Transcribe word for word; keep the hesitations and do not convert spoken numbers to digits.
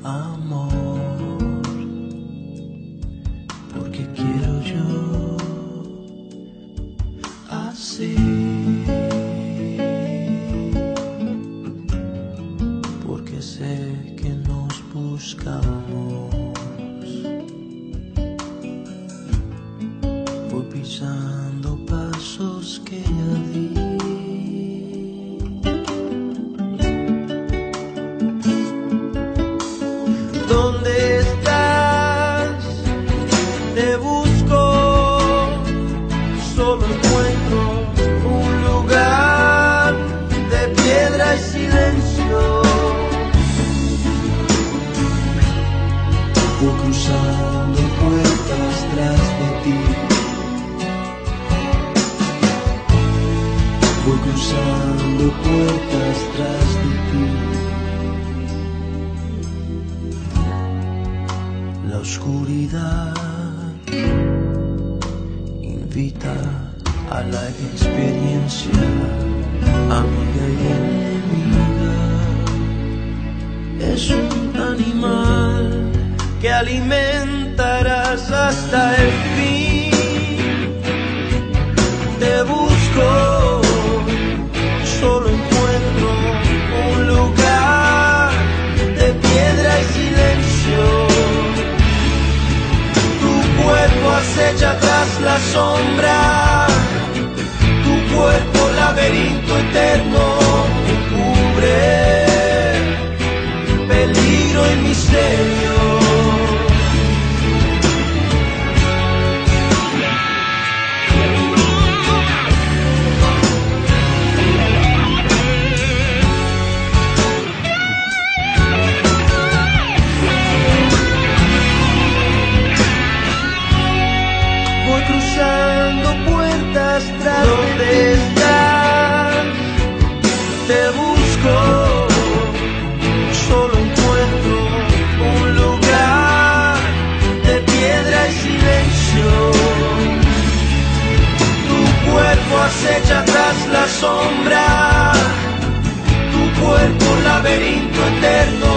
amor, porque quiero yo así, porque sé que nos buscamos. Voy pisando pasos que ya di. ¿Dónde estás? Te busco, solo encuentro un lugar de piedra y silencio. Voy cruzando puertas tras de ti. Voy cruzando puertas tras de ti. La oscuridad invita a la experiencia, amiga y enemiga. Es un animal que alimentarás hasta el fin. Te busco, solo encuentro un lugar de piedra y silencio. Tu cuerpo acecha tras la sombra, tu cuerpo laberinto eterno que cubre peligro y misterio. Cruzando puertas tras ¿Dónde de estás? Te busco, solo encuentro un lugar de piedra y silencio. Tu cuerpo acecha tras la sombra, tu cuerpo laberinto eterno